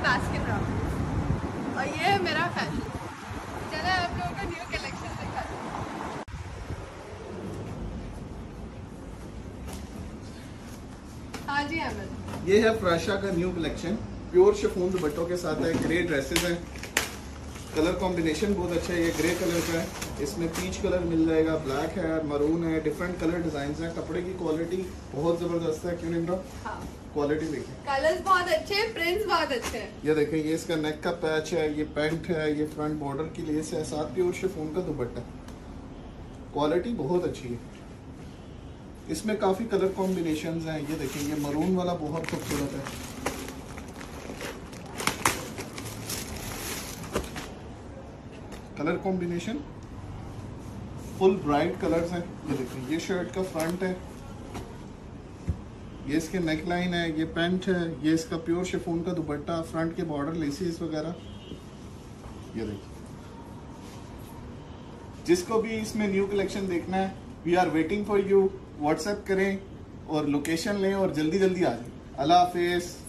Baskin Robbins और ये है मेरा फैशन। चलो आप लोगों का न्यू कलेक्शन दिखा दूं। हाँ जी अहमद, ये है फ्राशा का न्यू कलेक्शन, प्योर शिफॉन दुपट्टों के साथ है। ग्रे ड्रेसेस हैं, कलर कॉम्बिनेशन बहुत अच्छा है। ये ग्रे कलर का है, इसमें पीच कलर मिल जाएगा, ब्लैक है, मरून है, डिफरेंट कलर डिजाइन हैं। कपड़े की क्वालिटी बहुत जबरदस्त है। क्यों निम्रा? हाँ, क्वालिटी देखिए, कलर्स बहुत अच्छे हैं, प्रिंट्स बहुत अच्छे हैं। ये देखें, ये इसका नेक का पैच है, ये पैंट है, ये फ्रंट बॉर्डर की लेस है, साथ प्योर शिफॉन का दुपट्टा। क्वालिटी बहुत अच्छी है। इसमें काफी कलर कॉम्बिनेशंस हैं। ये देखें, ये मरून वाला बहुत खूबसूरत है। Colour combination full bright colours हैं। ये देखिए, ये शर्ट का फ्रंट है, ये इसके नेक लाइन है, ये पैंट है, ये इसका प्योर शिफॉन का दुपट्टा, फ्रंट के बॉर्डर लेसिस वगैरह। ये देखिए, जिसको भी इसमें न्यू कलेक्शन देखना है, we are waiting for you. WhatsApp करें और लोकेशन लें और जल्दी जल्दी आ जाए। अल्लाह हाफिज़।